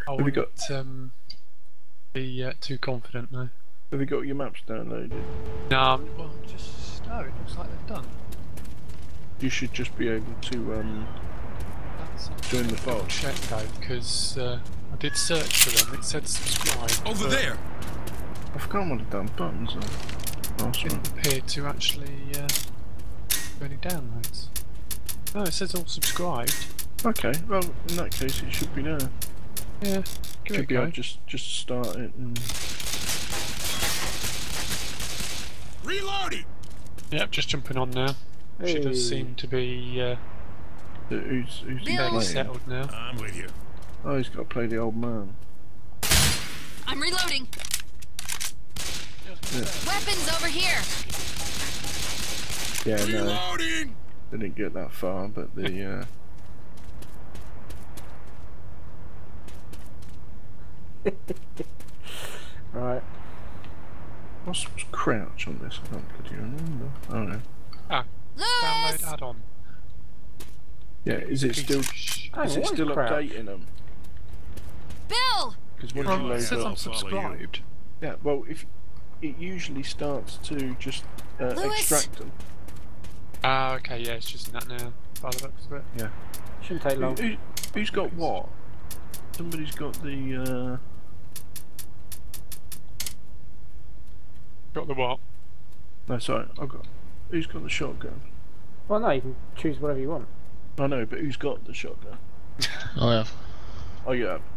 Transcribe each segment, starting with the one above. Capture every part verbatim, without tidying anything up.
I Have you got? wouldn't um, be uh, too confident though. Have you got your maps downloaded? No, I'm, well, just oh, it looks like they're done. You should just be able to um, That's join the file. Check though, because uh, I did search for them. It said subscribe. Over but there. I forgot what the damn buttons are. Oh, it sorry. didn't appear to actually uh, do any downloads. No, it says all subscribed. Okay, well in that case it should be there. Yeah, give Should it be a go. able to just just start it and. Reloading. Yep, just jumping on now. She Hey. does seem to be uh, Who's who's he fairly playing? settled now. I'm with you. Oh, he's got to play the old man. I'm reloading. Yeah, Weapons over here. yeah no, Reloading. they didn't get that far, but the. Uh... Right. What's crouch on this? I don't bloody remember. Oh no. Ah, download Lewis! add-on. Yeah, is it Piece still? of sh- Hang Is on, it what still crouch? updating them? Bill! Because when Oh, you It load says up, I'm subscribed. yeah. Well, if it usually starts to just uh, Lewis! extract them. Ah, okay, yeah, it's just in that now. By the looks of it. Yeah. Shouldn't take Who, long. who, who's got what? Somebody's got the. Uh... Got the what? No, sorry, I've got. Who's got the shotgun? Well, no, you can choose whatever you want. I know, but who's got the shotgun? I have. Oh, you have.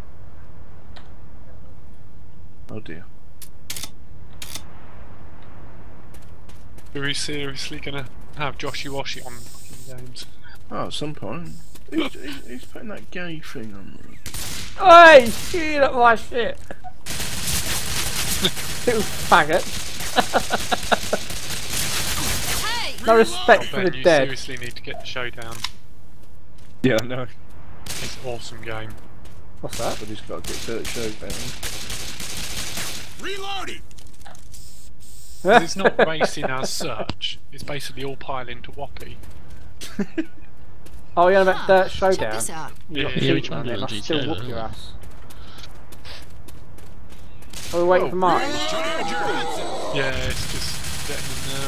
Oh dear. Are we seriously gonna have Joshy Washy on fucking games? Oh, at some point. Who's, who's, who's putting that gay thing on me? Hey! You look my shit! Little faggot. Hey! No respect for Ben, the you dead. seriously need to get the showdown. Yeah, I know. It's an awesome game. What's that? But he's got to get Dirt Showdown. Reloading. It's not racing as such. It's basically all piling to Woppy. Oh, yeah, about Huh, Dirt check Showdown. this out. You got Yeah, cheat yeah, which on one it, is and I on still G T A, whoop your isn't it? ass. Are we waiting Oh, for Martin? Yeah, it's just getting them now.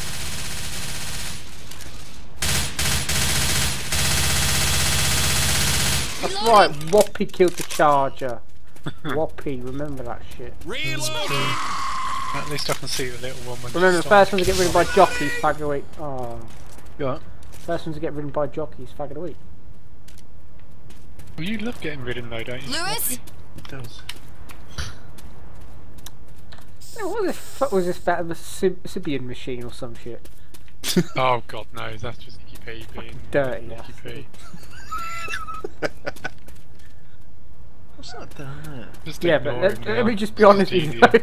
That's right, Woppy killed the Charger. Woppy, remember that shit. Reloading. At least I can see the little one when Remember, you the start. first one to get ridden by jockeys, fag of the week. Oh. Yeah. First one to get ridden by jockeys, fag of the week. Well, you love getting ridden though, don't you? Lewis? It does. Hey, what the fuck was this about of a Sib Sibian machine or some shit? Oh god, no, that's just Nicky P being dirty Nicky P. What's that down there? Just Yeah, but ignore let, him let now. me just be honest with you.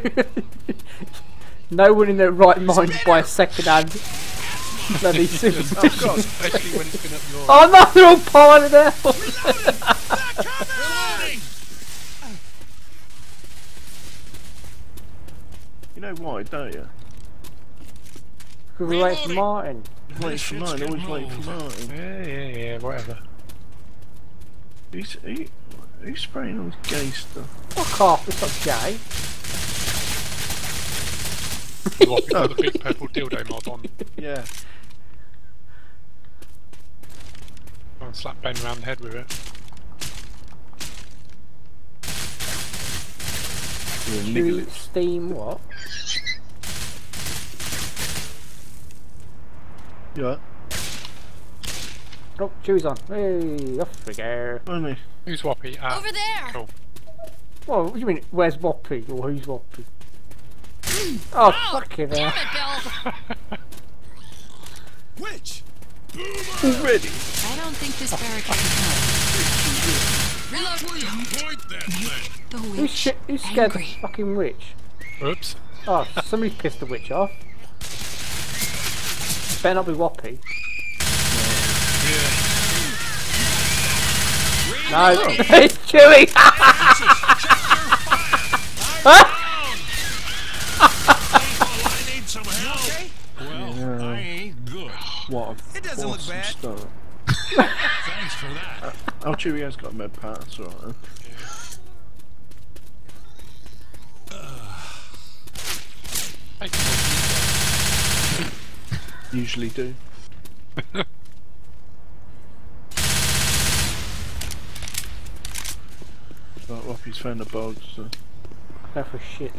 No one in their right mind would buy a second-hand bloody Sibian Oh machine. god, especially when it's been up your... Oh no, they're all piling out! Reloading. You know why, don't you? Because we're waiting for Martin. Wait for mine, always wait for Martin. Yeah, yeah, yeah, whatever. He's, he, he's spraying all this gay stuff. Fuck off, it's not gay. What, we got the big purple dildo mod on. Yeah. Go and slap Ben around the head with it. You're a Chewy niggle. steam what? Yeah. Oh, Chewie's on. Hey, off we go. Only. Who's Woppy? Ah, Over there! cool. Well, what do you mean, where's Woppy? Or who's Woppy? Oh, fucking Damn hell. it, Bill! Which? Already? I don't think this barricade can help. Reload! Point that thing. The Who's, witch. sh who's scared angry. the fucking witch? Oops. Oh, somebody's pissed the witch off. Better not be Woppy. Yeah. No, it's Chewie! I need some help. Well, Yeah. I ain't good. What a It doesn't look awesome bad. start. Thanks for that. Oh, Chewie has got a med pass, alright. Usually do. Right, Woppy's found the bog, so. Go for shit.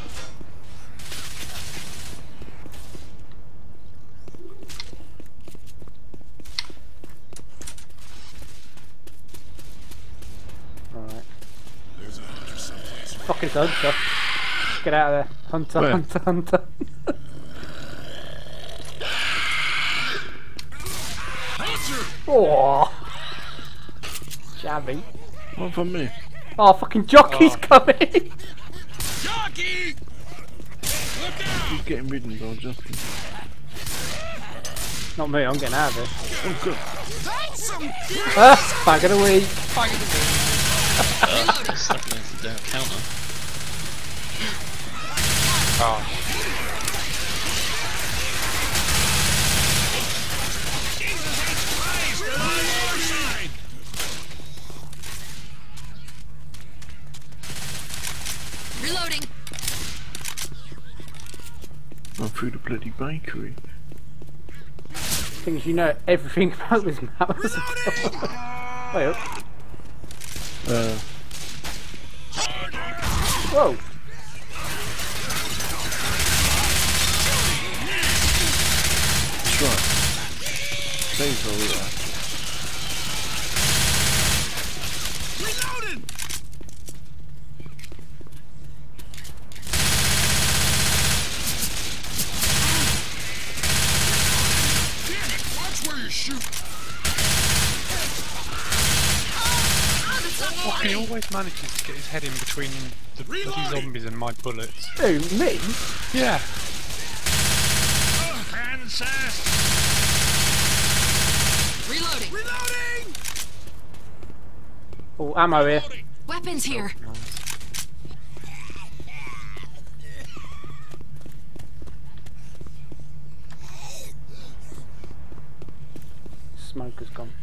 Alright. There's a hunter someplace. Fucking hunter. Get out of there. Hunter, Where? hunter, hunter. Hunter! Oh, Shabby. What for me? Oh, fucking jockey's Oh. coming. Jockey! Look out! He's getting ridden by Justin. Not me, I'm getting out of it. Oh, good. That's some Ah, bag of the week. Reloading. Stuck against the down counter. Oh, Jesus Christ! They're on your side! Reloading. I'm through the bloody bakery. Things you know everything about this map. Wait up. Uh, Whoa. that's right. Saves all that. Reloading! Damn it! Watch where you shoot! he always manages to get his head in between the bloody Reloading. zombies and my bullets. Who, me? Yeah. Oh, Kansas! Reloading. Reloading! Oh, ammo here. Reloading! Weapons here. Smoker's gone.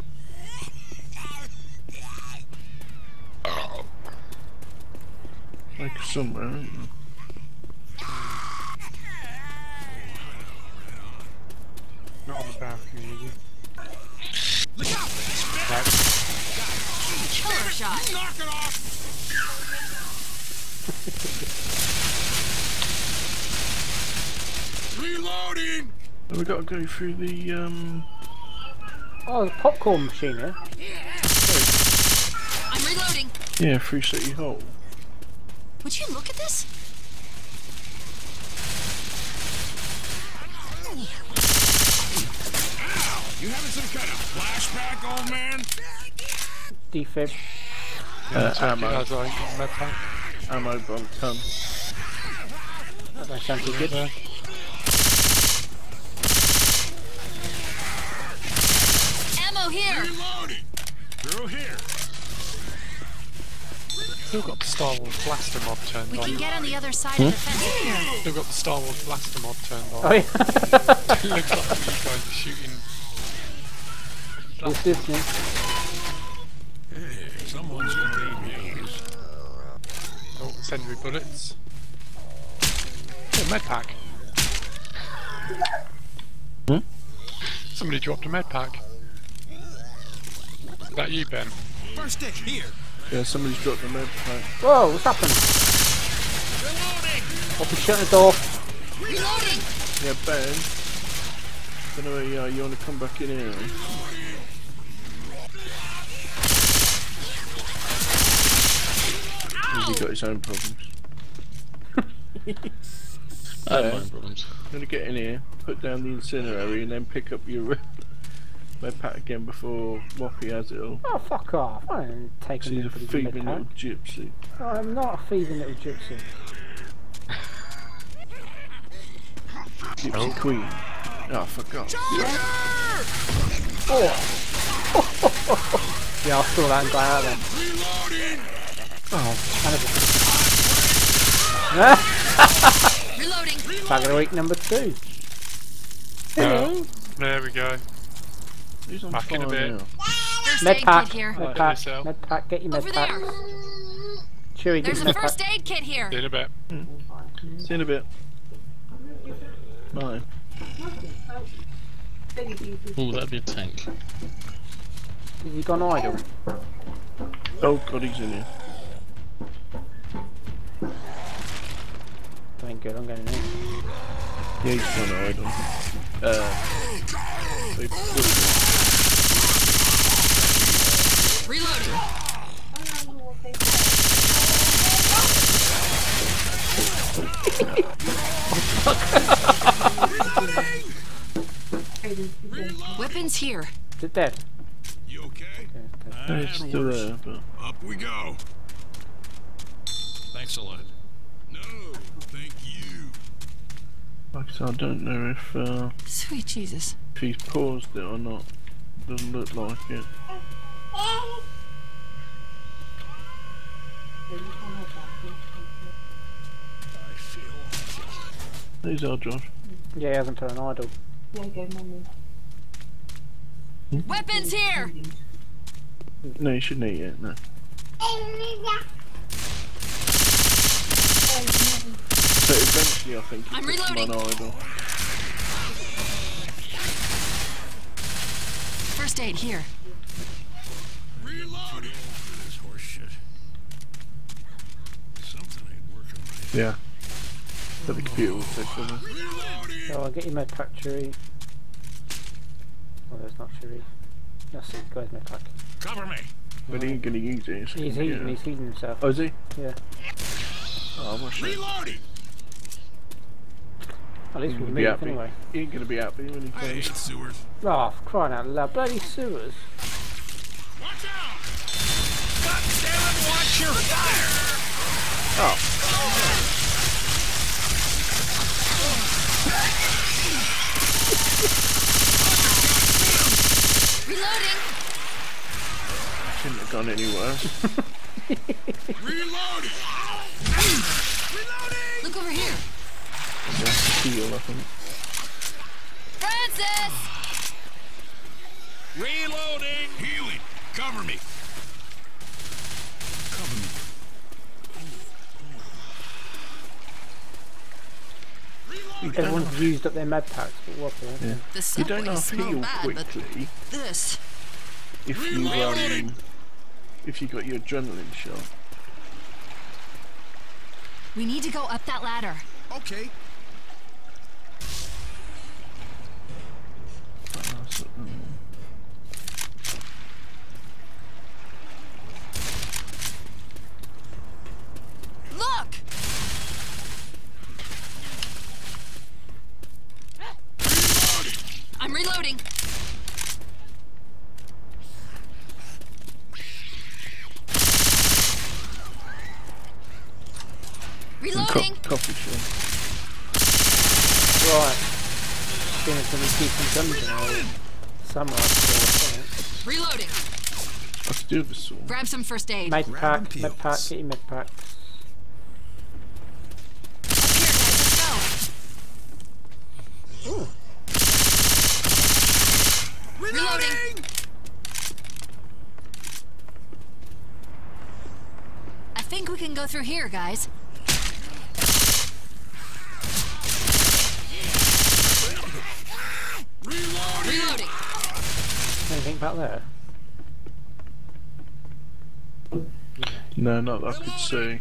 Like somewhere, aren't there? Not on the balcony, is he? Look out! Killer shot. Knock it off! Reloading! Have we got to go through the, um... Oh, there's a popcorn machine here. I'm reloading. yeah, through City Hall. Would you look at this? You having some kind of flashback, old man? Defib. Uh, So ammo. I ain't got a med pack. Ammo bomb ton. That don't sound too good. There. Ammo here. Reloading! Through here! Still got the Star Wars blaster mod turned We on. can get on the other side of the fence here. Still got the Star Wars blaster mod turned on. Oh yeah. It looks like you guys are shooting. What's this thing? Hey, someone's gonna need these. Oh, incendiary bullets. Oh, med pack. Hmm? Somebody dropped a med pack. Is that you, Ben? First aid here! Yeah, somebody's dropped the med pack. Whoa, what's happened? Reloading! Woppy, shut the door. Reloading. Yeah, Ben. Don't know where you are. You want to come back in here? He's got his own problems. I have Yeah. my own problems. I'm gonna get in here, put down the incendiary, and then pick up your med pack again before Woppy has it all. Oh, fuck off. I ain't taking She's a anybody's thieving med little pack. gypsy. Oh, I'm not a thieving little gypsy. Gypsy queen. Oh, I forgot. Oh. Yeah, I'll store that and go out there. Reloading! Oh, cannibal. Reloading. Bag of the week number two. Hello. There we go. Who's on Back in a fire bit. now? First Med aid pack. kit here. Med Right, pack. yourself. Med pack. Get your med Over pack. there. Chewy, get There's your a med first pack. aid kit here. See you in a bit. See you in a bit. Bye. Oh, that'd be a tank. Has he gone idle? Oh god, he's in here. That ain't good, I'm going in here. Yeah, he's gone idle. Uh, they put Reloading. Weapons here. Is it dead? You okay? no, it's still there, but Up we go. Thanks a lot. No, thank you. like I said, I don't know if, uh, Sweet Jesus. if he's paused it or not. Doesn't look like it. I feel awful. These are Josh. Yeah, he hasn't turned idle. Weapons here. No, you shouldn't eat it, no. So eventually I think he I'm puts them on reloading. idle. First aid here. Reloading for this horse shit. Something ain't working right. Yeah. But the computer will fix it. Reloading. So I'll get you med pack, Cherie. Oh, there's not Cherie. Let's see, guys, med pack. Cover me. But he ain't gonna use it. so He's yeah. healing, he's healing himself. Oh, is he? Yeah. Oh, what's that? Reloading. At least He we'll ain't gonna be move happy. anyway. He ain't gonna be happy when he I hate comes. sewers. Oh, for crying out loud. Bloody sewers. Watch out! God damn it, watch your fire! Oh. Reloading. Shouldn't have gone any worse. Reloading! Reloading! Look over here. Just heal, I think. Francis. Reloading! Healing! Cover me! Cover me. Reloading! Everyone's used up their med packs, but what the Yeah. The You subway don't have to smell heal bad, but quickly this. if you Reloading. um, if you got your adrenaline shot. We need to go up that ladder. Okay. Uh, so, um, Look. I'm reloading. Reloading. co coffee shop. Right. Seeing as we keep some dungeon or samurai sword, Reloading. I could do with sword. Grab some first aid. med Grab pack, and med pack, peels. get your med packs. Up here, guys. Let's go. Reloading. I think we can go through here, guys. Reloading! Reloading. Anything back there? No, not that I could see.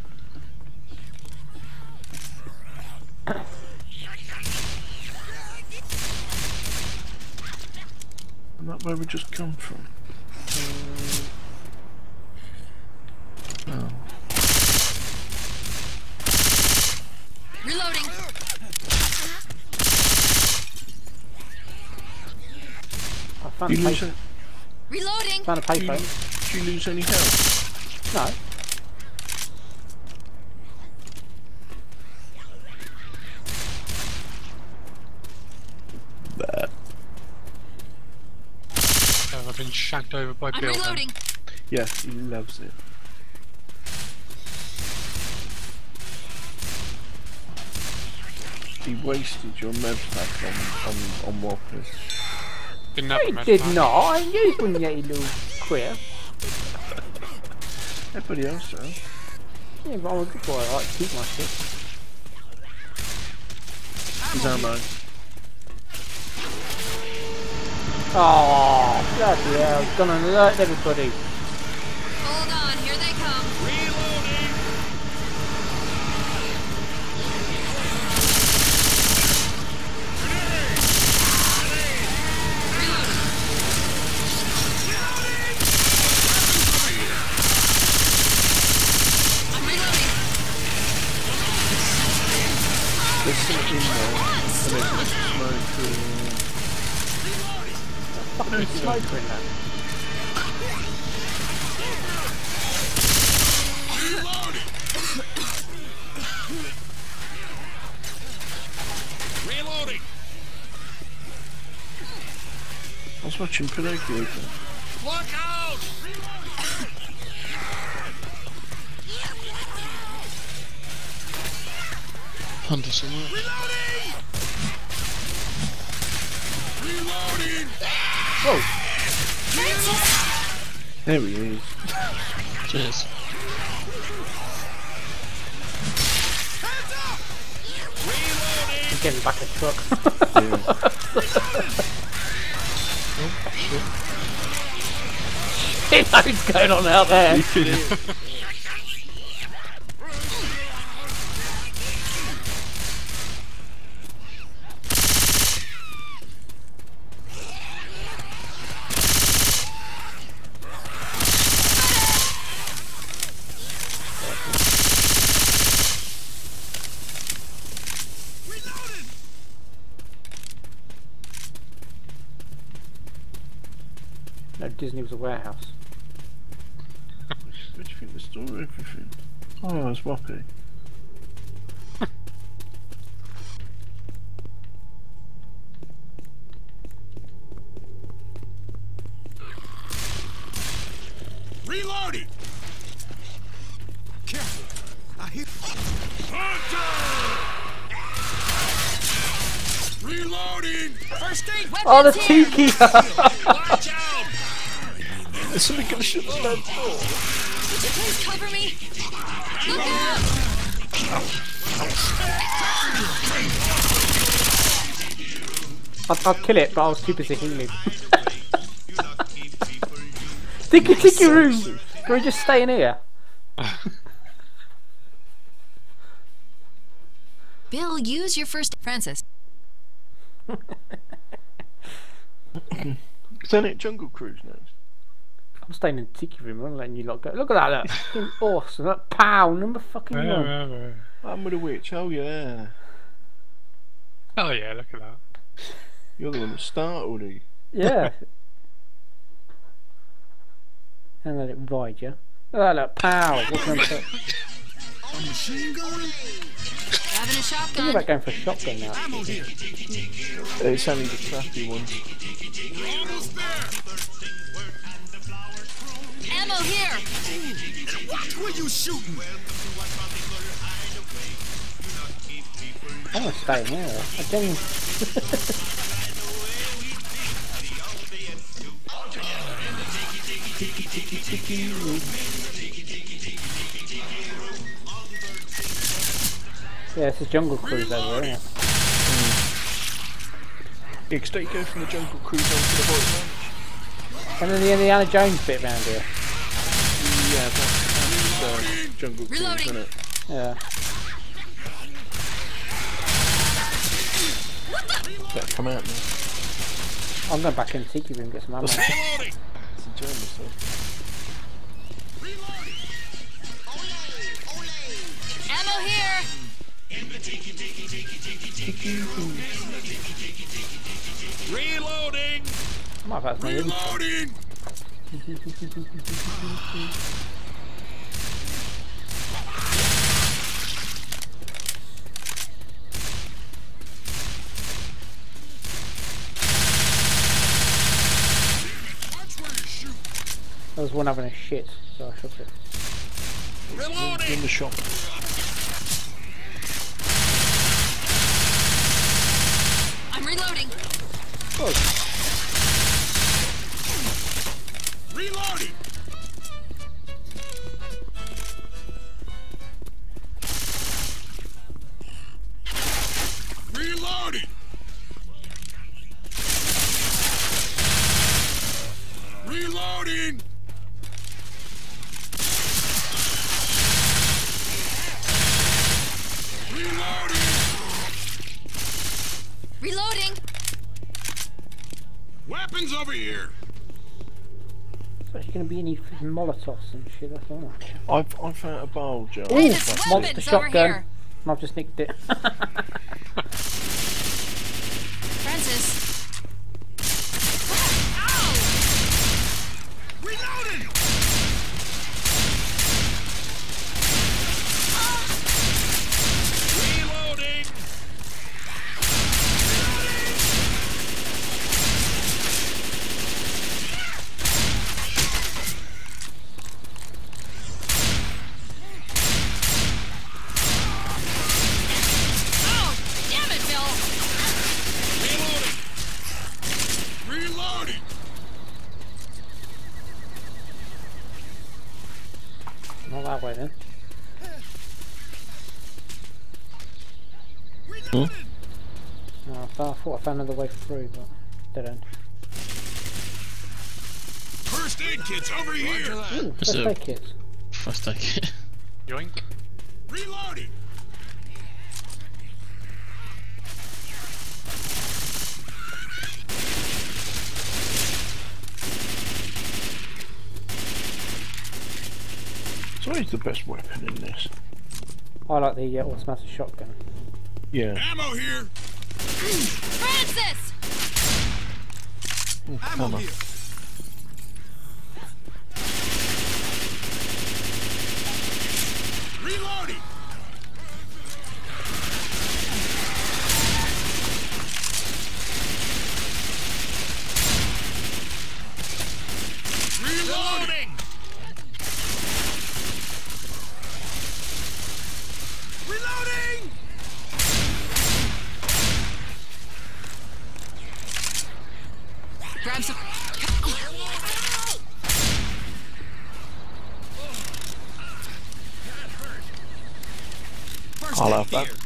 Isn't that where we just come from? Oh. Reloading. I found Did a you lose, paper. a, Reloading. Found a did you, paper. did you lose any health? No. There. Oh, I've been shanked over by I'm Bill. then. reloading. Yes, he loves it. He wasted your med pack on, on, on Woppy. Didn't have a He med did pack. not. I used one yet, you little queer. Everybody else does. Yeah, but I'm a good boy. I like to keep my shit. His ammo. Oh, bloody hell, it's gonna alert everybody. Hold on, here they come. Reloading. I'm reloading. There's something in there. And there's a smoke. Fucking smoker in there. Reloading. I was watching Pinocchio. Look out. Hunter somewhere. Reloading. Reloading. Whoa, There he is. Cheers. Hands up. Reloading. I'm getting back a truck. Yeah. Shit, what's going on out there? Reloading. No, Disney was a warehouse. What do you think the story everything? Oh, it's Woppy. Reloading. Careful. I hit. Hunter. Reloading. First aid. Oh, the Weapons here. tiki! Watch out. There's something gonna shoot the bed. Would you please cover me? Look out! I'd, I'd kill it, but I was too busy healing. Tiki tiki room! Can we just stay in here? Bill, use your first. Francis. Isn't it Jungle Cruise next? I'm staying in the tiki room, I'm not letting you lot go. Look at that, look. Fucking awesome. Look, pow, number fucking one. I'm with a witch. Oh yeah. Oh yeah, look at that. You're the one that startled you. Yeah. And let it ride you. Look at that, look, pow. What's on top? Machine gun. Having a Think shotgun. about going for a shotgun now. Ammo here. It's only the crappy one. We're almost there. Ammo here. Watch where you shooting. I'm gonna stay in here. I genuinely... Yeah, it's a jungle cruise over there, isn't it? Yeah, 'cause don't you go from the Jungle Cruise onto the Void Ranch? And then the Indiana Jones bit round here. Yeah, that's, that's uh, Jungle Cruise, Reloading. isn't it? Yeah. Better come out now. I'm going back in the tiki room and get some ammo. Reloading. It's a German stuff. Reloading. Ammo here. Reloading. I might have had some really Reloading. Watch where you shoot. There was one having a shit, so I shot it. In Reloading. the shop. I'm reloading. Reloading. Reloading. Weapons over here. So there's going to be any fucking Molotovs and shit. That's all. I've I found a bowl jar. Hey, That's there's it. Monster weapons over shotgun. here. And I've just nicked it. Francis. Ow! Reloading. Reloading. Oh, damn it, Bill. Reloading. Reloading. Not that way then. Hmm? No, I thought I thought I found another way through, but dead end. First aid kits over here. Ooh, What's first up? aid kits. First I get. Yoink. Reloading. It's always the best weapon in this. I like the uh, automatic shotgun. Yeah. Ammo here. Francis! Ooh, Ammo hammer. here. Reloading. Reloading. Reloading. Grab some. First I'll aid have that. here.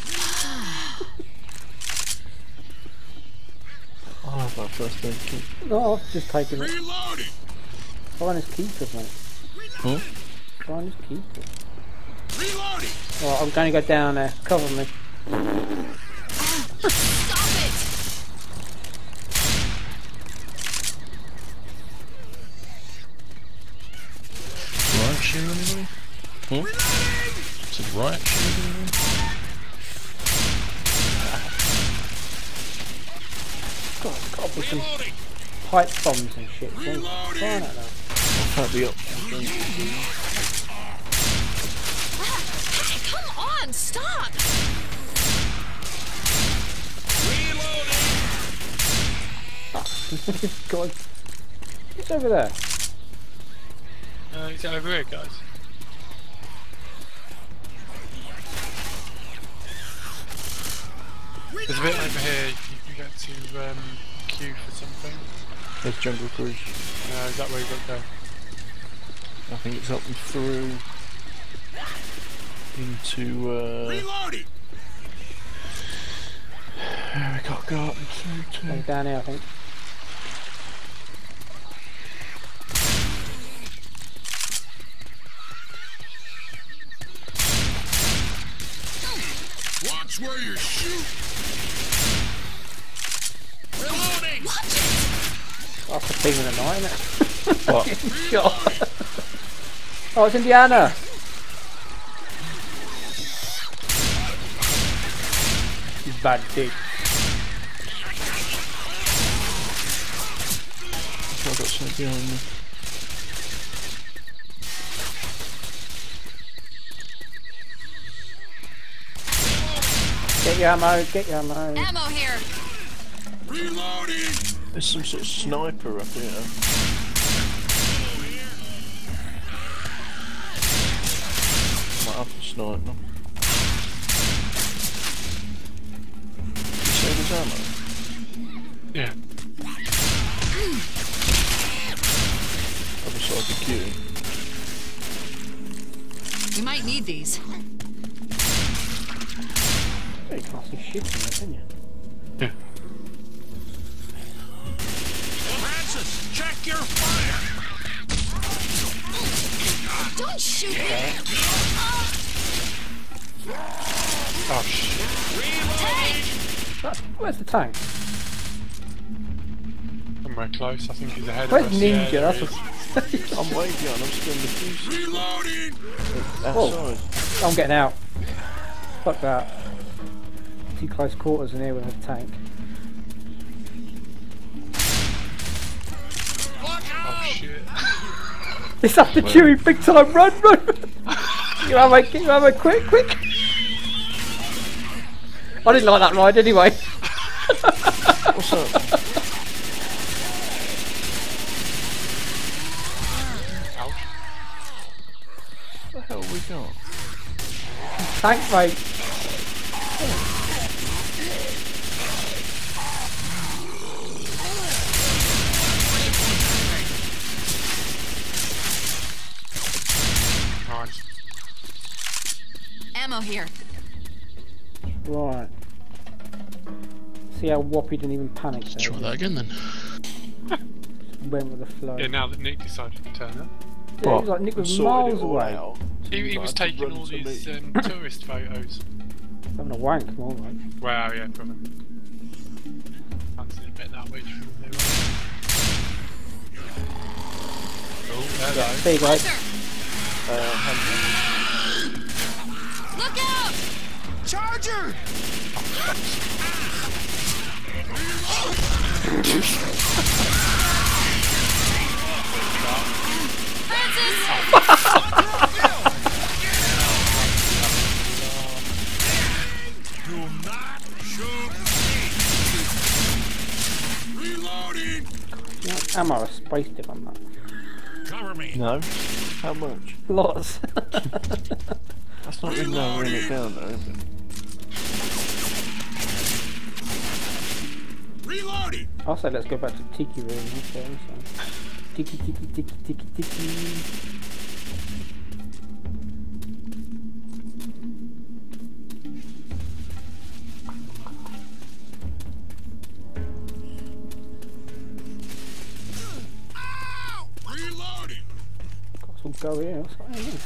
I'll have that first aid kit. No, I've just taken it. Reloading. Find his keepers, mate. Huh? Find his keepers. Reloading. Alright, I'm going to go down there. Cover me. Stop it! Riot shield anybody? Hmm? Is it riot shield anybody? God, there's got to be some Reloading. pipe bombs and shit. So Reloading. fine at that. I've had the option. Hey, come on, stop! Reloading. God. What's over there? Uh, is it over here, guys? There's a bit over here. You can get to um, queue for something. There's Jungle Cruise. Uh, is that where you got to go? I think it's up and through into uh Reloading. we got to go up and through Going to down here, I think. Watch where you shoot. Reloading. Watch it! That's the thing of the night, isn't it? what? Reloading. Oh, it's Indiana! You bad dick. I've got something behind me. Get your ammo, get your ammo. Ammo here! Reloading. There's some sort of sniper up here. Might have to snipe them. You say there's ammo? Yeah. Other side of the queue. We might need these. You can't see shit in there, can you? Yeah. Francis, check your fire. Don't shoot me! Oh shit. Tank! Ah, where's the tank? Come somewhere close. I think he's ahead Where's of us. Ninja? Yeah, That's there what... he is. I'm way behind. I'm still in the fuse. Reloading! Outside. I'm getting out. Fuck that. Too close quarters in here with a tank. Oh shit. It's after Chewie, big time, run, run! You have a, you have a quick, quick! I didn't like that ride anyway. What's up? Ouch. What the hell have we got? Tank, mate. Nice. Ammo here. Right. See how Woppy didn't even panic Let's there. try that again then. Went with the flow. Yeah, now that Nick decided to turn up. Yeah, he was like Nick was Sorted miles it all away. out. He, he was Tried to taking run all to these me. um, tourist photos. Having a wank, more like. Wow, yeah, probably. Fancy a bit that way from there. Oh, hello. There you go. Uh, hand- Look out! Charger! Do not shoot me! Reloading! You know, ammo, I spaced him on that. Cover me! no. How much? Lots. That's not really narrowing it down though, is it? Reloading! I'll say let's go back to Tiki room. That's what I'm saying. Tiki, tiki, tiki, tiki, tiki. Reloading! Got some go here. What's going on?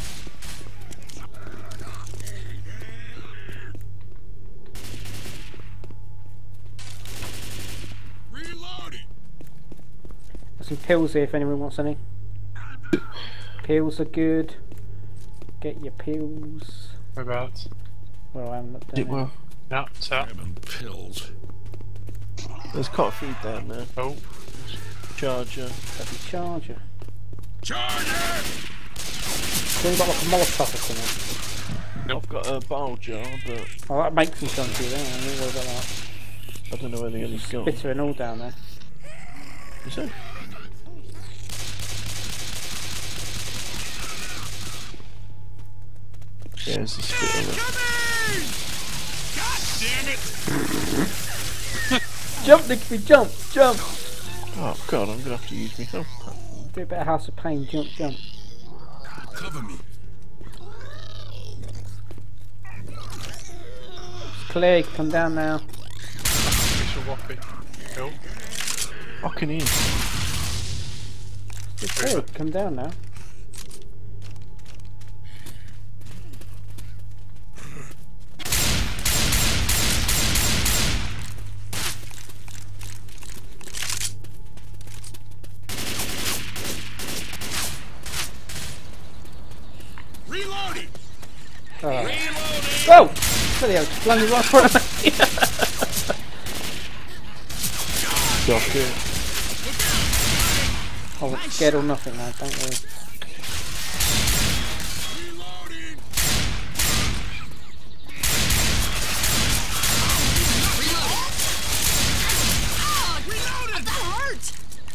Reloading! There's some pills here if anyone wants any. Pills are good. Get your pills. Whereabouts? Well, I haven't looked down It there. will. No, tap. Grabbing pills. There's quite a few down there. Oh, Charger. Bloody charger. Charger! So you've got like a Molotov or something. nope. I've got a bowl jar, but Oh, that makes some sense to you then. I don't worry about that. I don't know where the other's gone. Bitter and all down there. Is it? Yeah, there's a spit of it. God damn it! Jump, Nicky, jump, jump! Oh god, I'm gonna have to use my help. Do a bit of House of Pain, jump, jump. Cover me. It's clear, come down now. Official Woppy. Cool. Fucking in. It's clear, come down now. Reloading! Oh. Reloading! Whoa! Bloody hell, just landed right in front of me. Dock it. I was scared or nothing now, don't worry. Reloading! That hurt!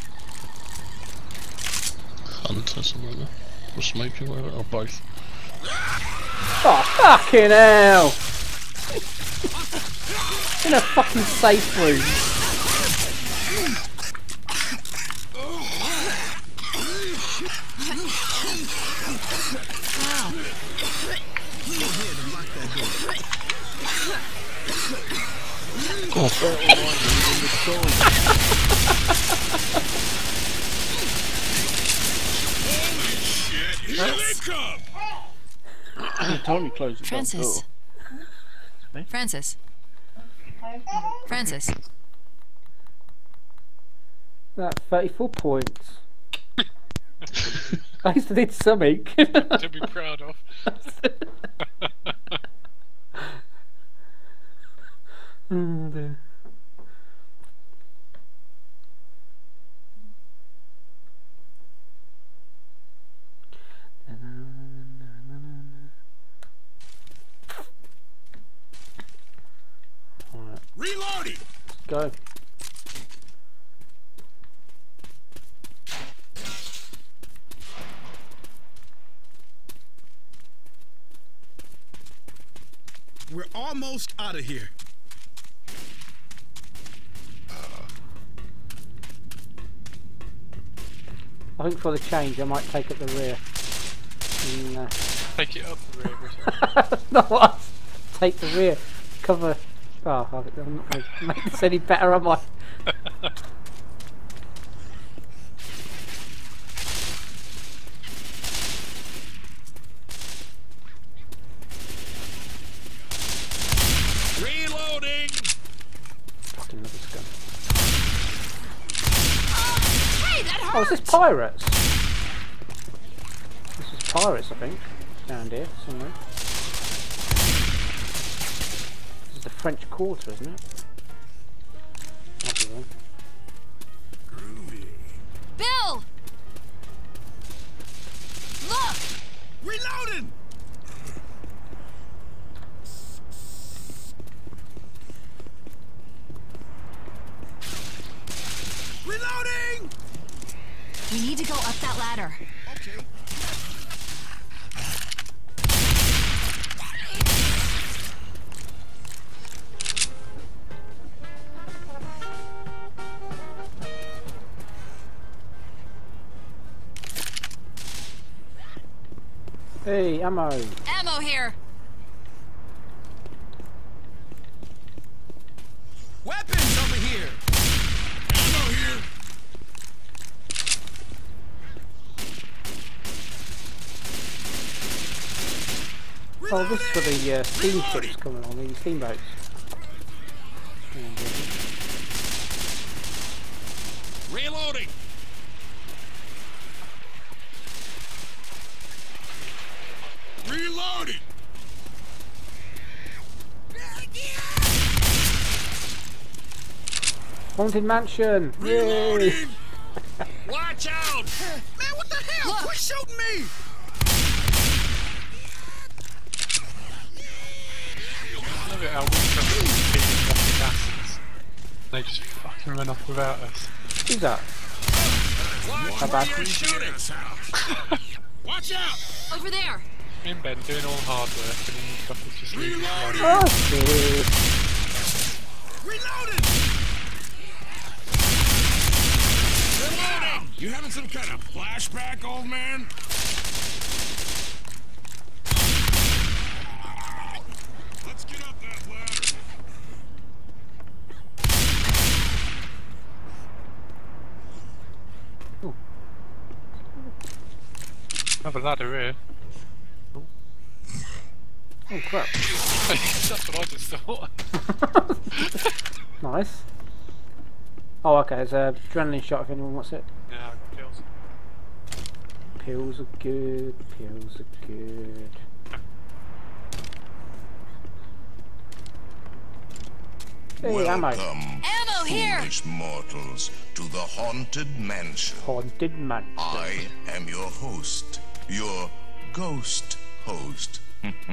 Hunt or something like that. Or smoke or whatever, or both. Oh, fucking hell! In a fucking safe room. Here they come! I told you close the front Francis. door. Francis. Francis. That's thirty-four points. I used to did something. To be proud of. Oh dear. Alright, Reloading! go. We're almost out of here. I think for the change I might take up the rear. Nah. Take it up the rear. Richard. No, I take the rear. Cover. Oh, I'm not going to make this any better, am I? Reloading! Fucking love this gun. Hey, that hurt! Oh, is this pirates? This is pirates, I think. Down here, somewhere. This is the French Quarter, isn't it? Might be wrong. Bill! Look! Reloading! Reloading! We need to go up that ladder. Okay. Hey, ammo! Ammo here. Weapons over here! Ammo here! Oh, this is for the uh, steamships coming on, the steamboats. Reloading! Reloading! Haunted Mansion! Yay! Reloading! Watch out! Man, what the hell? Look. Quit shooting me! I love it how we come to these rocket asses. They just fucking run off without us. Who's that? Watch How where bad? you're shooting! Watch out! Over there. Me and Ben doing all hard work and then the stuff is just leaving it Reloading! alone. Oh, shit. Reloading! Reloading! You having some kind of flashback, old man? Let's get up that ladder. Have a ladder here. Oh crap. That's what I just thought. Nice. Oh, okay, there's a adrenaline shot if anyone wants it. Yeah, kills. Pills are good, pills are good. Hey, ammo. Welcome, Ammo here. foolish mortals, to the Haunted Mansion. Haunted Mansion. I am your host, your ghost host.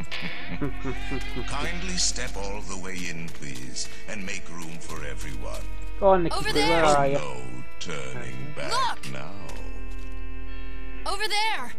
Kindly step all the way in, please, and make room for everyone. Go on, Nikki, Over where there. are you? No turning back Look! now. Over there.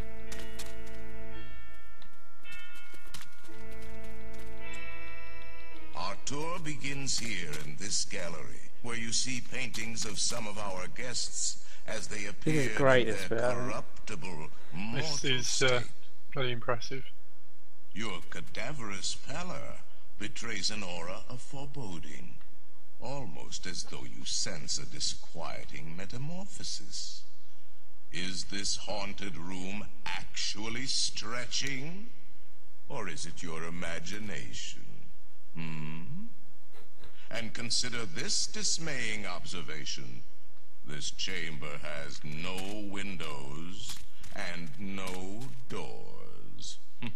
Our tour begins here in this gallery, where you see paintings of some of our guests as they appear great, in this their bit, isn't it? corruptible, mortal This is uh, state. bloody impressive. Your cadaverous pallor betrays an aura of foreboding, almost as though you sense a disquieting metamorphosis. Is this haunted room actually stretching? Or is it your imagination? Hmm? And consider this dismaying observation. This chamber has no windows and no doors.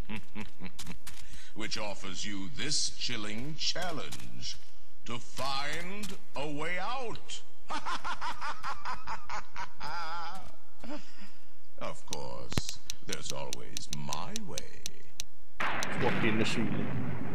Which offers you this chilling challenge to find a way out. Of course, there's always my way. Woppy in the ceiling.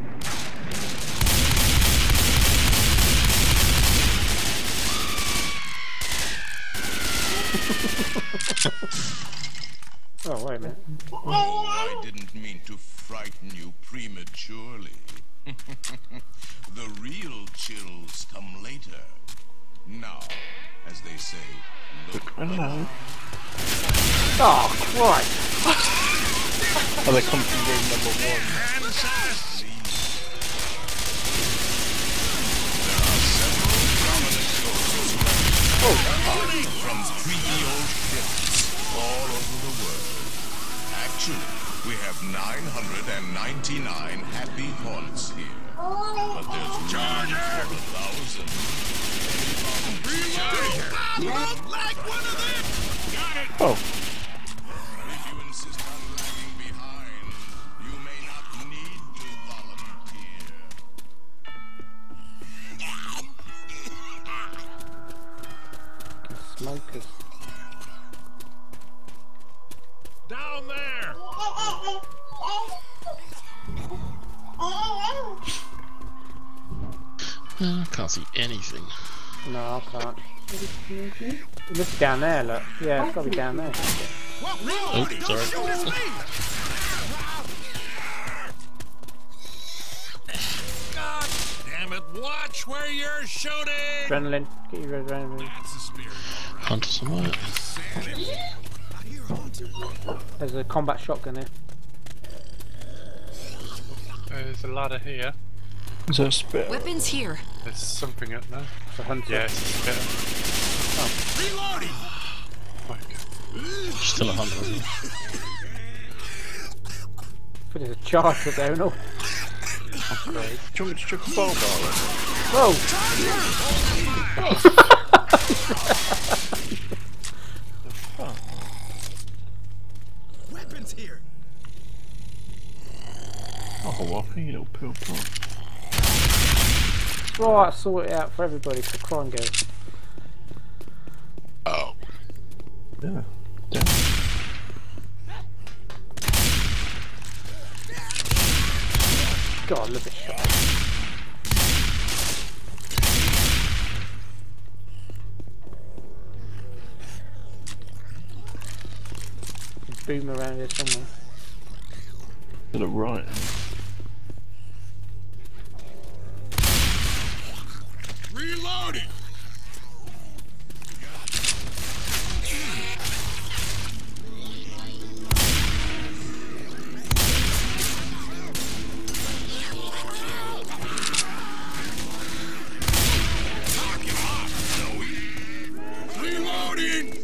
Oh, wait a minute. Oh, I didn't mean to frighten you prematurely. The real chills come later. Now, as they say, look Hello. Oh, Christ! Oh, they come from game number one. There are several prominent ghosts represented from creepy old crypts all over the world. Actually, we have nine hundred ninety-nine happy haunts here. But there's room for a thousand. Look like one of them! Got it! Oh, If you insist on lagging behind, you may not need to volunteer. Smokers. Down there! Uh, I can't see anything. No, I can't. Look down there, look. Yeah, it's got to be down there. What? Oh, sorry. God damn it, watch where you're shooting! Adrenaline. Get your adrenaline. That's the spirit. Hunter somewhere. There's a combat shotgun here. There's a ladder here. is that a spit? Weapons here. There's something up there. It's a hunter. Yeah, it's a spitter. Reloading! Oh my God. Still a hunter. Isn't it? I think there's a charge up there and all. Do you want me to chuck a ball bar in? Whoa! Weapons here! Oh, Woppy, you little pill pot. Right, sort it out for everybody. For crime game. Oh. Yeah. Damn. God, look at shot. Boom around here somewhere. To the right. Reloading! Reloading!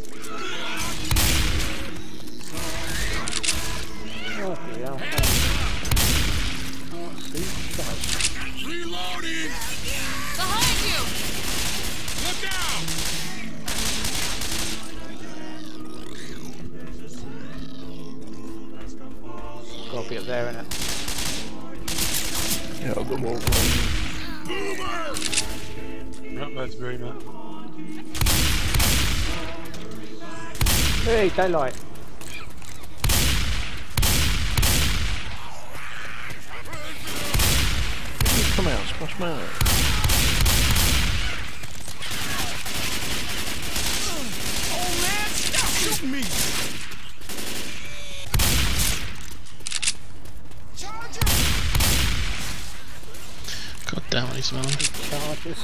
Oh, yeah. Oh, see, shot. Reloading! Behind you! Look out! Gotta be up there, innit? Yeah, I've got more. Boomer! Yep, there's Boomer. Hey, daylight. Come out, splash me out. Oh man, stop shooting me! Charger! God damn it, he's smelling. Charges.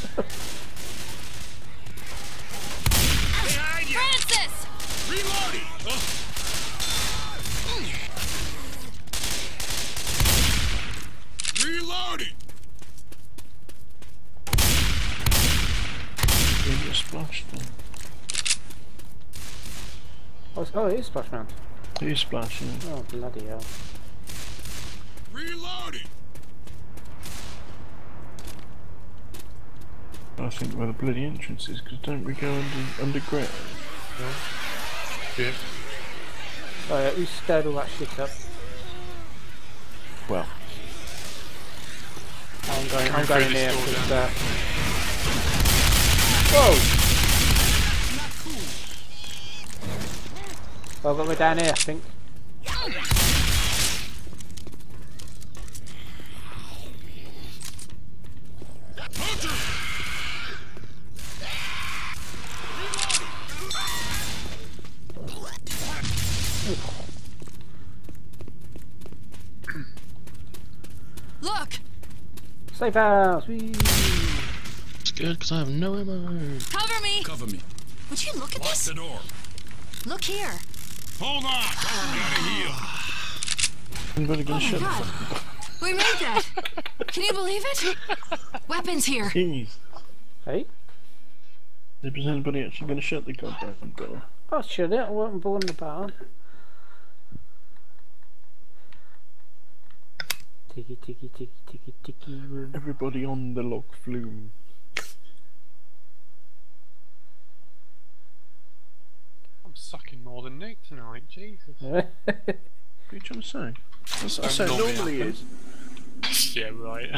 Behind you! Francis! Reloading! Oh. Reloading! You get splashed then. Oh, it's- oh, it is splash mount. It is splashing. Oh, bloody hell. Reloading! I think where the bloody entrance is, because don't we go under underground? No. Yeah. Oh yeah, who stirred all that shit up? Well, I'm going, Coming I'm going in through here this door because, down. uh... Whoa! Well, I've got to go down here, I think. Look! Safe house! Whee! Scared because I have no ammo. Cover me! Cover me. Would you look at Lock this? the door. Look here. Hold on. Cover me. Gotta heal. anybody Oh gonna my shut god. We made that! Can you believe it? Weapons here. the Jeez. Hey? Is anybody actually gonna shut the goddamn door? Oh, shut it, I wasn't born in the barn. Ticky, ticky, ticky, ticky, ticky. Everybody on the log flume. I'm sucking more than Nick tonight, Jesus. What are you trying to say? That's what I Don't said, normally normally happen. is. Yeah, right.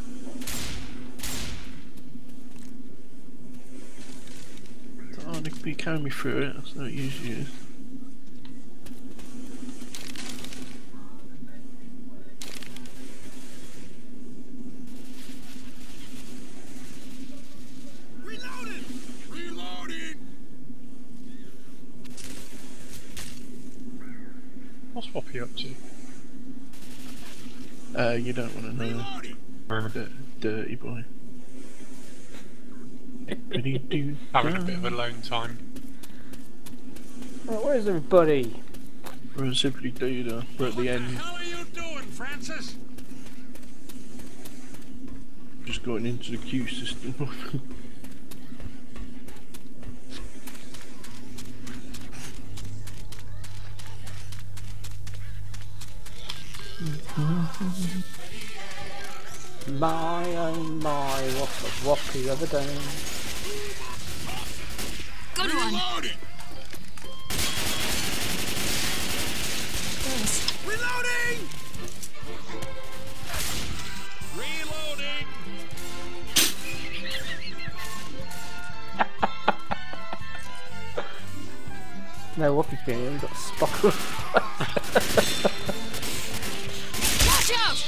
Oh, they could be carrying me through it, that's how it usually is. Reloading. Reloading. What's Woppy up to? Uh, you don't want to know. Reloading. D dirty boy. Do Having a bit of alone time. Right, where's everybody? We're a simply dude, we're at the What end. the hell are you doing, Francis? Just going into the queue system. My oh my, what the Woppy ever done? Good one. Reloading. Thanks. Reloading. Reloading. No, Woppy's been here, we've got Spockle. Watch out!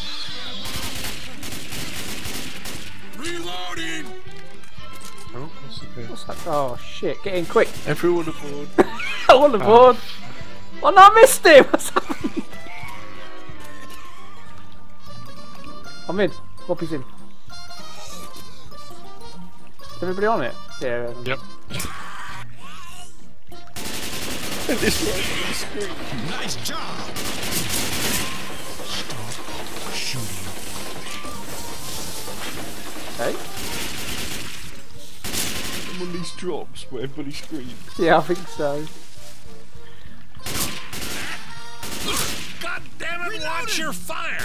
Reloading. Oh, what's the bit? What's that? Oh shit, get in quick! Everyone aboard. I want the board! Oh no, I missed him! What's happened? I'm in. Woppy's in. Is everybody on it? Yeah. um, Yep. This right on the screen. Nice job. Stop shooting. Hey? One of these drops where everybody screams. Yeah, I think so. God damn it! Watch your fire.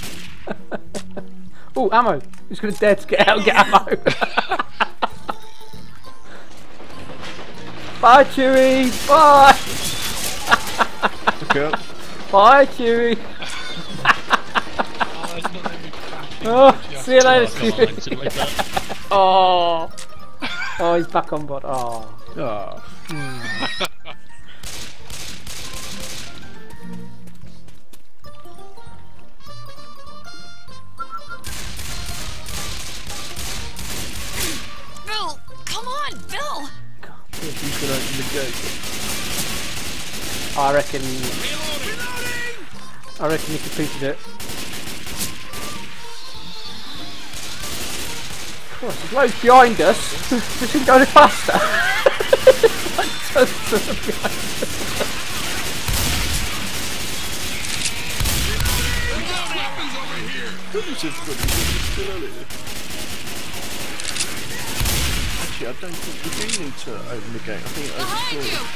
Oh, ammo! Who's gonna dare to get out and get ammo? Bye, Chewie! Bye! Look out. Bye, Chewie! Oh, it's not let me back in. Oh, Just- see you later, Oh, come on, Chewie! didn't like that. Oh! Oh, he's back on board. Oh. Ah. Bill! Come on, Bill! Who's gonna open the gate? I reckon. Reloading. I reckon he completed it. Of course, there's loads behind us. Just keep going faster. Like tons of them behind us. Weapons over here. Goodness, everybody still on it. Actually, I don't think we do need to open the gate. I think it opens Behind the you! door.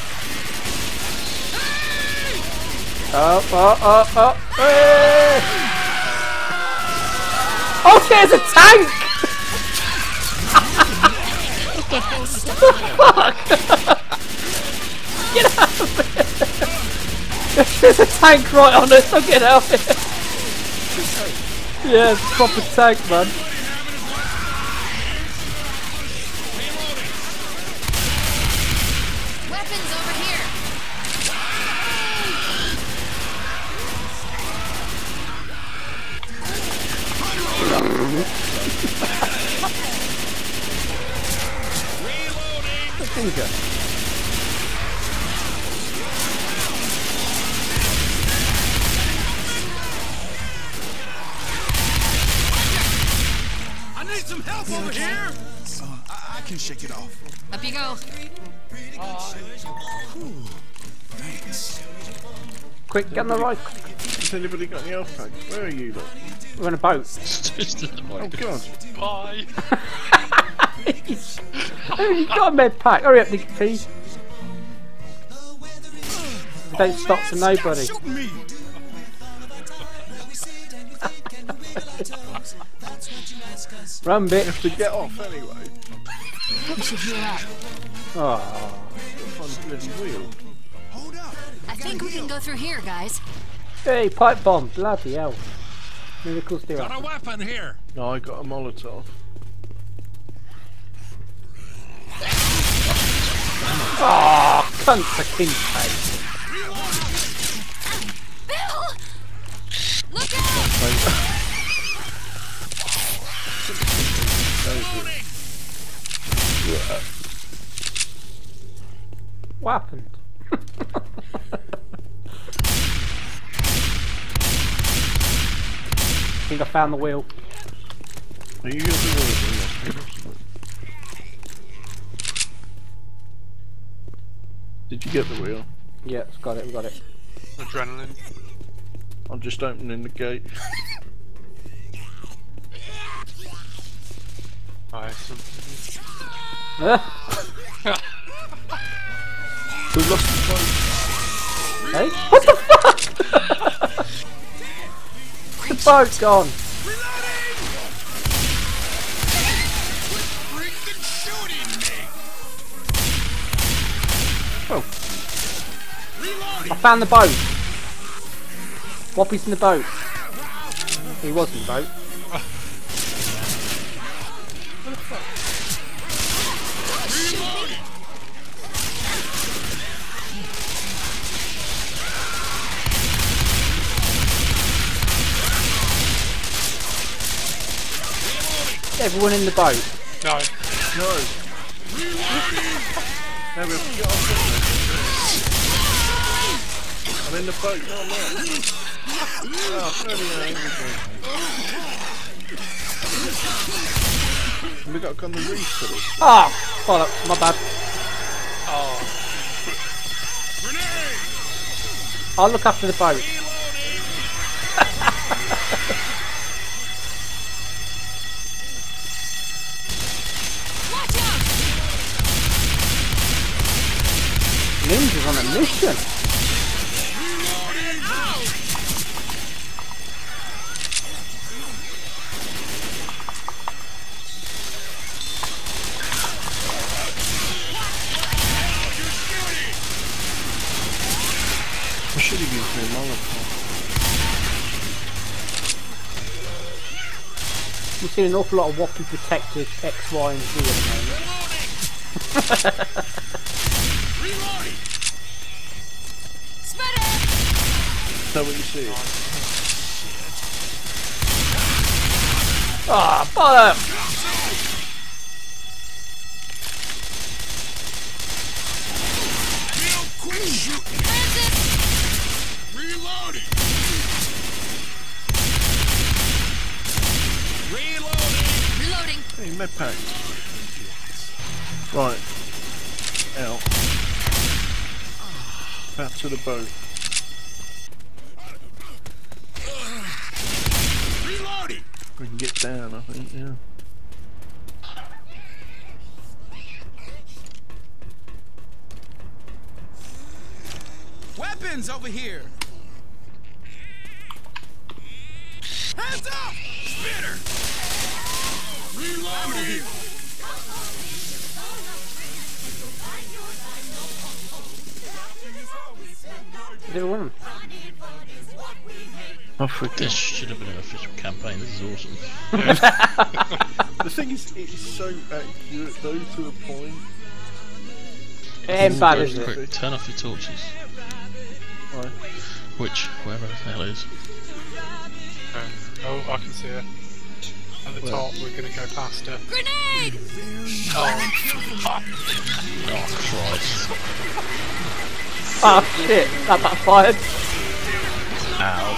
Oh, oh, oh, oh. Hey! Oh, there's a tank! Get out of here! There's a tank right on us, so get out of here! Yeah, it's a proper tank, man. Weapons over here. Finger. I need some help over here. Uh, I, I can shake it off. Up you go. Thanks. Quick, get on the right. Has anybody got any health pack? Where are you, look? We're on a boat. Just in the Oh mic. god. Bye. Oh, you've got a med pack. Hurry up, Nicky P. Don't stop for nobody. Shoot me. Run, bitch. To get off anyway. You should heal up. Oh. On the bloody wheel. Hold up. I think we can go through here, guys. Hey, pipe bomb. Bloody hell. Miracles do Got a happen. weapon here. No, I got a Molotov. Oh, cunt for king's sake. Bill! Look out! What happened? I think I found the wheel. Are you using the wheel? Did you get the wheel? Yeah, it's got it, we got it. Adrenaline. I'm just opening the gate. Alright, something. We lost the boat. Hey? What the fuck? The boat's gone. Freaking shooting me. Oh, I found the boat. Woppy's in the boat. He was in the boat. Everyone in the boat. No. no. No, we have to get off. I'm in the boat. No, I'm not. Oh, bloody hell. We got to go on the reef for this. Ah, bollocks, my bad. Oh. I'll look after the boat. Watch out! Ninja's on a mission. I should have used my Molotov. We've seen an awful lot of Woppy protected X, Y, and Z at the moment. Reloading. Spitter! Is that what you see? Ah, bollocks! Bill, quit shooting. Francis! Reloading. Reloading. Reloading. Hey, med pack. Right. Out. Back to the boat. Reloading. We can get down, I think, yeah. Weapons over here. Hands up! Spitter. Reloading. zero one. I forget. This should have been an official campaign. This is awesome. The thing is, it's so accurate though to a point. It ain't bad, is Quick, it? turn off your torches. Right. Which, whoever the hell is. Um, oh, I can see her. At the top, we're gonna go past her. Grenade! Oh, fuck. Oh, Christ. Oh shit, that backfired. Ow.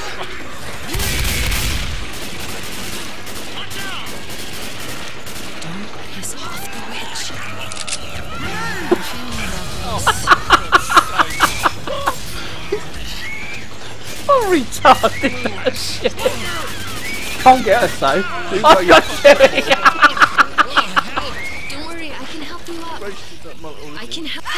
Piss off the witch. I'm retarded that shit. Can't get us though. I'm not doing it. Don't worry, I can help you up. Wasted that multiple I can help.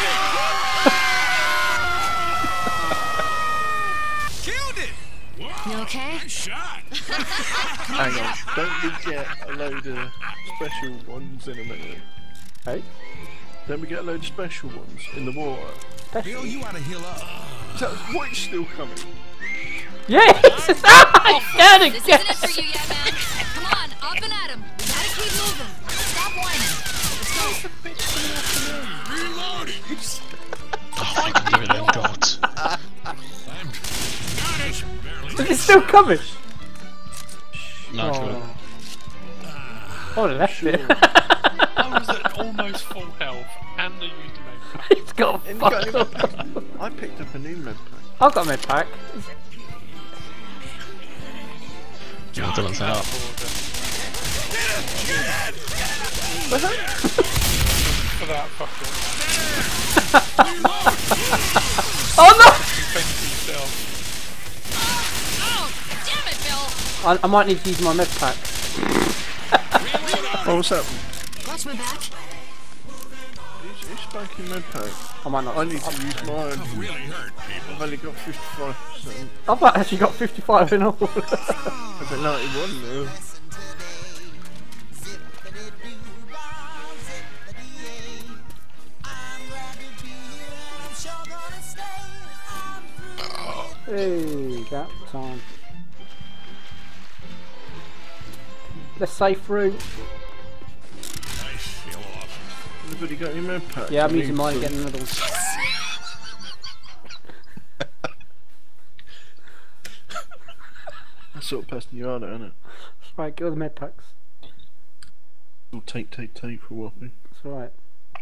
Killed it! You okay? Nice shot. Hang on, don't we get a load of special ones in a minute? Hey, Don't we get a load of special ones in the water? Bill, you ought to heal up. Is that what's still coming? yes! Ah, get it, This get isn't it for it. you yet, man. Come on, up and at him. We gotta keep moving. Stop whining. Let's go. Reloading. Oh, I can do it then, God. I'm got it. Barely. Is it still coming? No, sure. Oh, they left it. I was at almost full health, and they used a med pack. It's got And you got fucked any med up. pack? I picked up a new med pack. I've got a med pack. Yeah, Dylan's set up. For that fucker. Oh no! Defend yourself. Oh, damn it, Bill. I, I might need to use my med pack. Oh, what's happening? Watch my back. Who's, who's spanking med pack? I might not. I need to use mine. Really hurt, people. I've only got fifty-five percent. I've actually got fifty-five in all. I've got ninety-one now. Hey, that time. Let's say through. Nice feel off. Anybody got any med pack? Yeah, I'm I using need mine some. getting another one. That sort of person you are, though, isn't it? That's right, get all the med packs. All take, take, take for Woppy. That's right.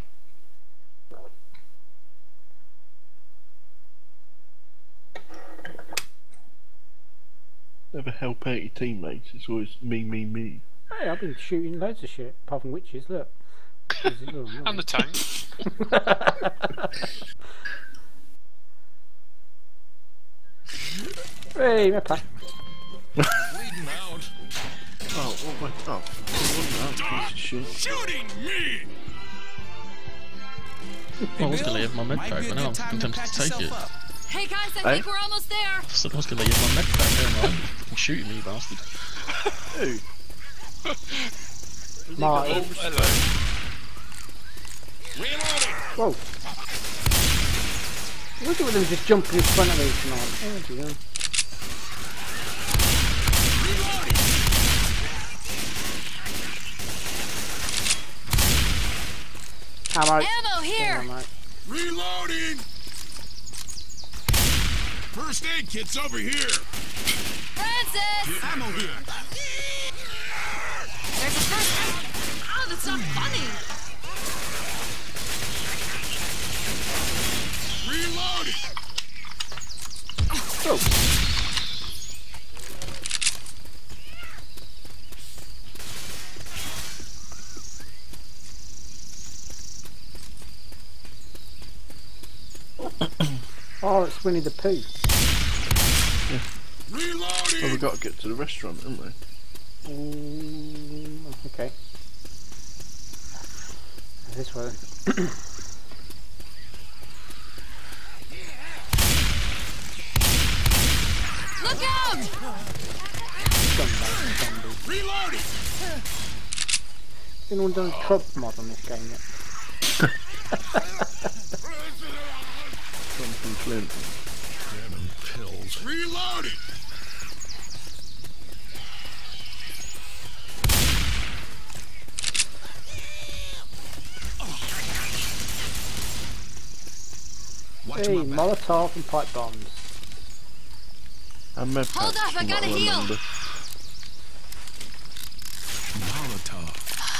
Never help out your teammates. It's always me, me, me. Hey, I've been shooting loads of shit, apart from witches, look. Is it- oh, no. And the tank. Hey, med pack. Bleeding out. Oh, what my... Oh, what that piece of shit. Shooting me. I was gonna leave my med Might pack, be a but now good time I'm to tempted patch to take it. yourself up. Hey guys, I Hey? think we're almost there. I said I was gonna leave my med pack, never mind. Fucking shooting me, you bastard. Who? Marty. Oh, hello. Reloading. Whoa. Look at them just jumping in front of me tonight. Oh dear. Ammo. Ammo here. Ammo. Reloading. First aid kit's over here. Francis! Ammo here. There's a first. Oh, that's not funny. Reloading. Oh, it's Winnie the Pooh. Reloading. Well, we've got to get to the restaurant, haven't we? Mm, okay. This way. Look out! Reloading. Has anyone done a Trump mod on this game yet? Jonathan Flint. shields. Reloading. Watch Hey, my back. Molotov and pipe bombs. And med Hold packs up, I from what gotta heal. remember. Molotov.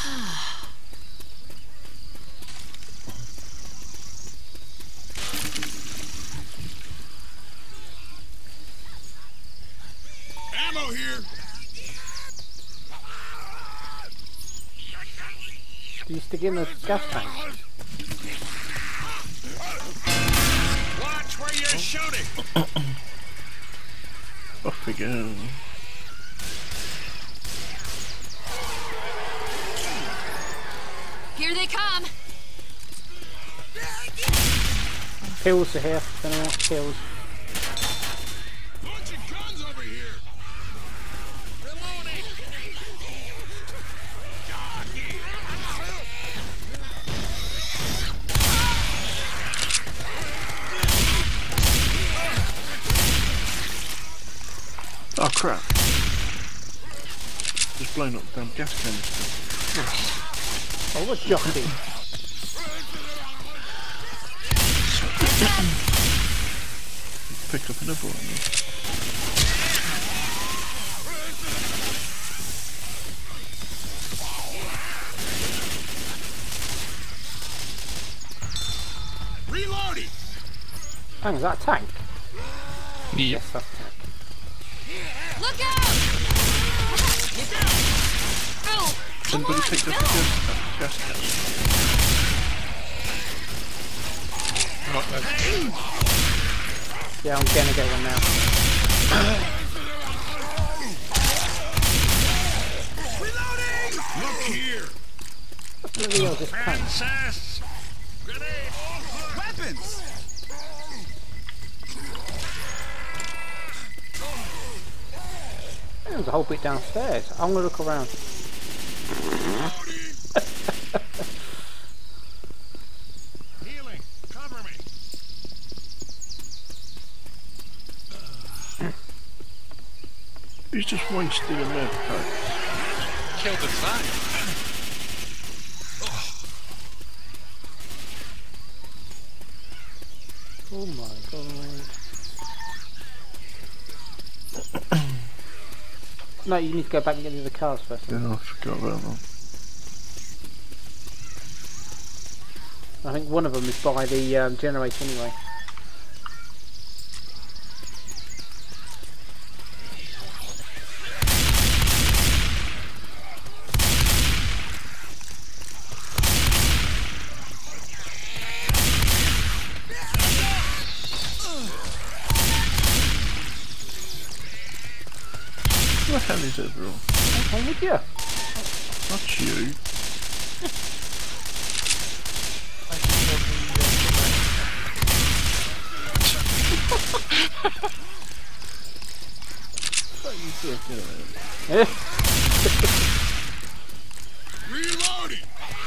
Ammo here. Do you stick in the gas tank? Watch where you're shooting. Off we go. Here they come. Pills are here. If anyone wants pills. Bunch of guns over here. Reloading. Oh crap. Just blown up the damn gas canister. Oh, what jockey? Pick up another one. Reloading. Hang on, is that a tank? Yep. Yes, that's a tank. Look out! Oh, come Somebody on, picked up no. the gas, gas canister. Not that. Yeah, I'm gonna get one now. Look here. Look at all this tank. Princess. Grenade. Weapons. There's a whole bit downstairs. I'm gonna look around. Healing. Cover me. He's just wasting a med pack. Killed the tank. Oh my god. No, you need to go back and get into the cars first. Yeah, I forgot about that. I think one of them is by the um, generator anyway. Who the hell is everyone? I'm with you. Not you. What are you talking about? Eh? Reloading.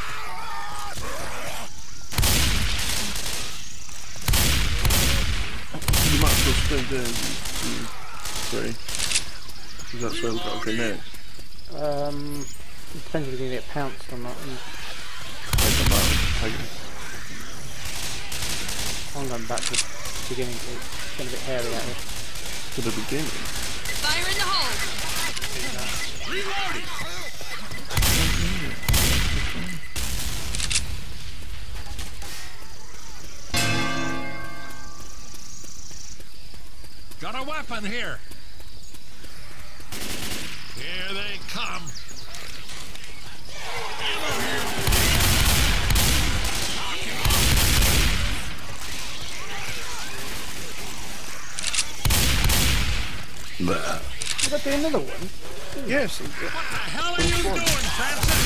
You might as well stay there, you, you three. Because that's where we've got to go next. Um, it depends if you're gonna get pounced or not. And Take them out. Take them. I'm going back to the beginning. 'Cause it's getting a bit hairy out here. To the beginning. Fire in the hole. Reloading. Got a weapon here. Here they come. Ammo here. Bah. Would that be another one? Yes. What the hell are you doing, Francis?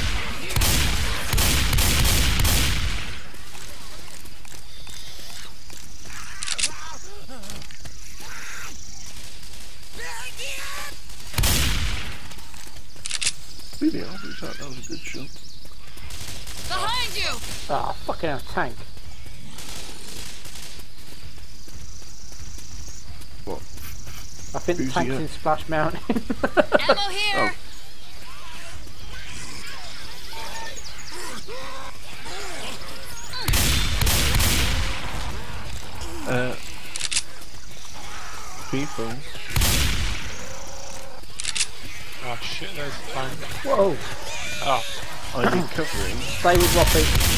Really, I was that. That was a good shot. Behind you! Ah, fucking hell, tank. What? I think the Who's tank's he in Splash Mountain. Ammo here. Uh, people. Oh shit, there's the tank. Whoa! Oh, I need covering. Stay with Woppy.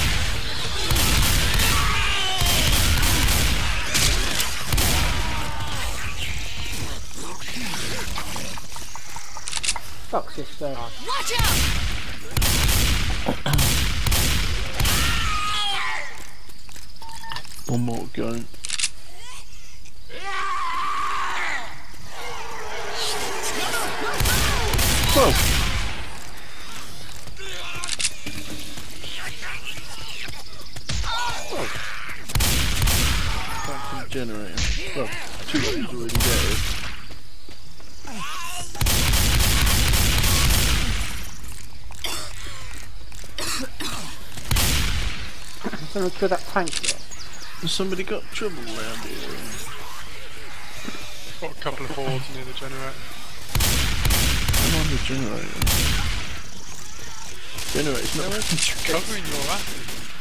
Fuck's this uh, Watch out! One more go. Whoa! Back to the generator. Well, two of these already there. someone kill that tank yet? Has somebody got trouble around here? got a couple of hordes near the generator. I'm on the generator. Generator's not open. Covering your ass.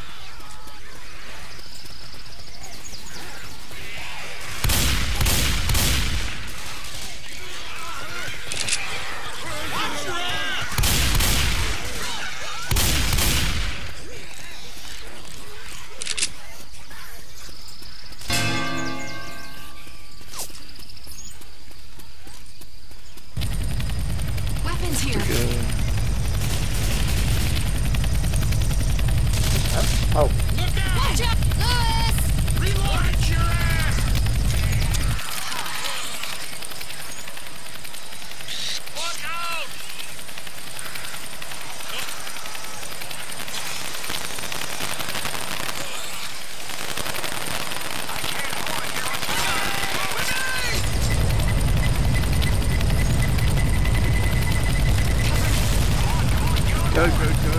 Weapons here. Oh, Watch out, Lewis! Reload your ass! Look out! Go, go, go.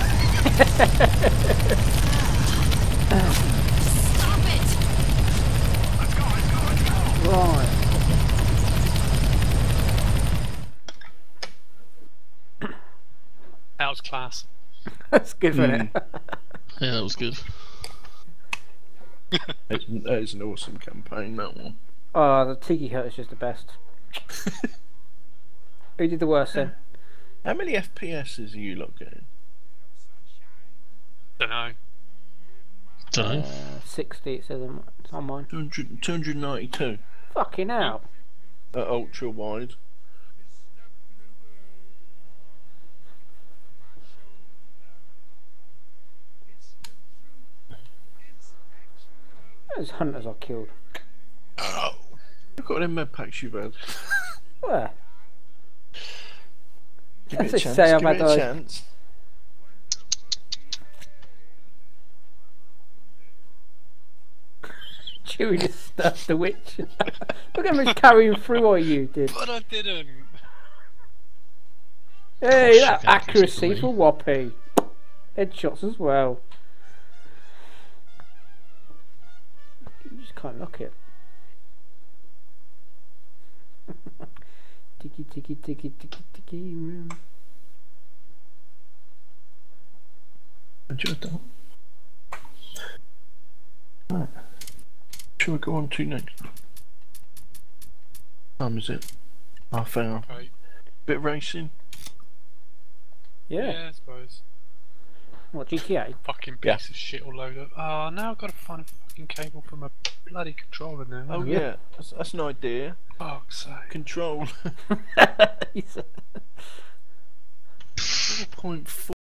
Stop it! right. That was class. That's good, isn't it? Yeah, that was good. That is, that is an awesome campaign, that one. Oh, the Tiki Hut is just the best. Who did the worst then? How many F P S's are you lot getting? Don't know. Don't know. sixty, it says on, it's on mine. two hundred, two hundred ninety-two Fucking hell. at ultra wide. Those hunters I killed. Look at them med packs you've had. Where? Give it a That's chance. say I've Give had it a those. chance. Chewie just stuffed the witch. Look at him carrying through all you did. But I didn't. Hey, Oh, that shit, accuracy that's for Woppy. Headshots as well. You just can't knock it. Tiki tiki tiki tiki tiki room. Enjoyed that. Right. Shall we go on to next? Time is it? Half hour. Right. Bit of racing. Yeah. Yeah, I suppose. What, G T A? Fucking piece Yeah. of shit all load up. Oh, now I've got to find a fucking cable from a bloody controller now. Oh yeah, that's, that's an idea. Fuck's sake. Control. He's- four point four